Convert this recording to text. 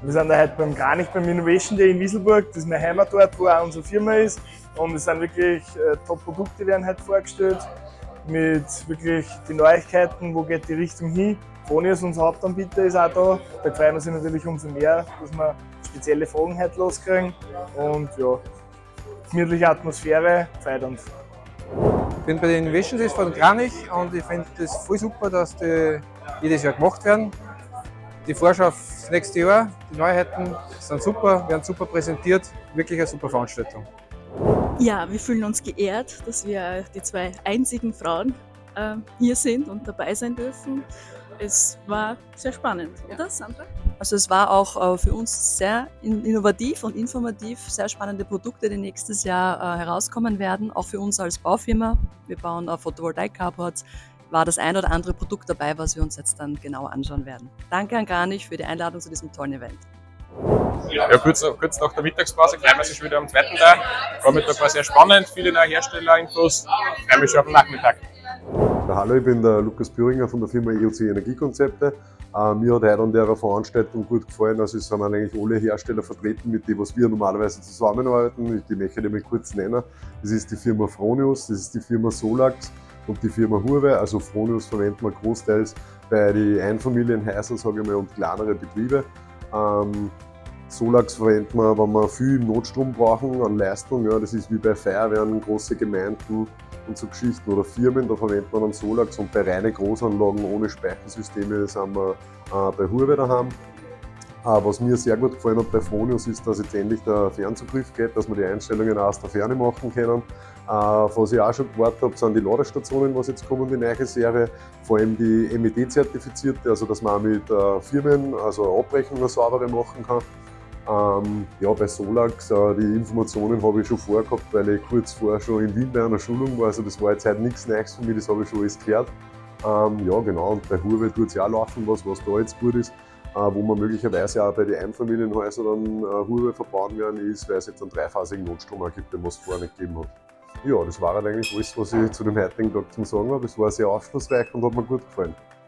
Wir sind da heute beim Kranich beim Innovation Day in Wieselburg. Das ist mein Heimatort, wo auch unsere Firma ist. Und es sind wirklich Top-Produkte, werden heute vorgestellt. Mit wirklich den Neuigkeiten, wo geht die Richtung hin. Fronius, unser Hauptanbieter, ist auch da. Da freuen wir sich natürlich umso mehr, dass wir spezielle Fragen heute loskriegen. Und ja, gemütliche Atmosphäre, freut uns. Ich bin bei den Innovation Days von Kranich und ich finde das voll super, dass die jedes Jahr gemacht werden. Die Vorschau aufs nächste Jahr, die Neuheiten sind super, werden super präsentiert, wirklich eine super Veranstaltung. Ja, wir fühlen uns geehrt, dass wir die zwei einzigen Frauen hier sind und dabei sein dürfen. Es war sehr spannend, oder Sandra? Also es war auch für uns sehr innovativ und informativ, sehr spannende Produkte, die nächstes Jahr herauskommen werden, auch für uns als Baufirma. Wir bauen Photovoltaik-Carports, war das ein oder andere Produkt dabei, was wir uns jetzt dann genauer anschauen werden. Danke an Kranich für die Einladung zu diesem tollen Event. Ja, kurz nach der Mittagspause freuen wir uns schon wieder am zweiten Tag. Vormittag war sehr spannend, viele neue Herstellerinfos. Freue mich schon auf den Nachmittag. Ja, hallo, ich bin der Lukas Büringer von der Firma EOC Energiekonzepte. Mir hat heute an der Veranstaltung gut gefallen. Also es sind eigentlich alle Hersteller vertreten, mit denen wir normalerweise zusammenarbeiten. Die möchte ich mal kurz nennen. Das ist die Firma Fronius, das ist die Firma Solax und die Firma Huawei. Also Fronius verwenden wir großteils bei den Einfamilienhäusern, sage ich mal, und kleinere Betriebe. Solax verwenden wir, wenn wir viel Notstrom brauchen an Leistung. Ja, das ist wie bei Feuerwehren, große Gemeinden und so Geschichten oder Firmen, da verwendet man dann Solax. Und bei reinen Großanlagen ohne Speichersysteme sind wir bei Huawei daheim. Was mir sehr gut gefallen hat bei Fronius ist, dass jetzt endlich der Fernzugriff geht, dass wir die Einstellungen auch aus der Ferne machen können. Was ich auch schon gewartet habe, sind die Ladestationen, was jetzt kommen, die neue Serie. Vor allem die MED-zertifizierte, also dass man auch mit Firmen also Abrechnungen saubere machen kann. Ja, bei Solax, die Informationen habe ich schon vorgehabt, weil ich kurz vorher schon in Wien bei einer Schulung war. Also das war jetzt heute nichts Neues für mich, das habe ich schon alles gehört. Ja, genau, und bei Huawei tut es ja auch laufen, was da jetzt gut ist. Wo man möglicherweise auch bei den Einfamilienhäusern dann Huawei verbauen werden, ist, weil es jetzt einen dreiphasigen Notstrom auch gibt, den es vorher nicht gegeben hat. Ja, das war halt eigentlich alles, was ich zu dem heutigen Tag zum Sagen habe. Es war sehr aufschlussreich und hat mir gut gefallen.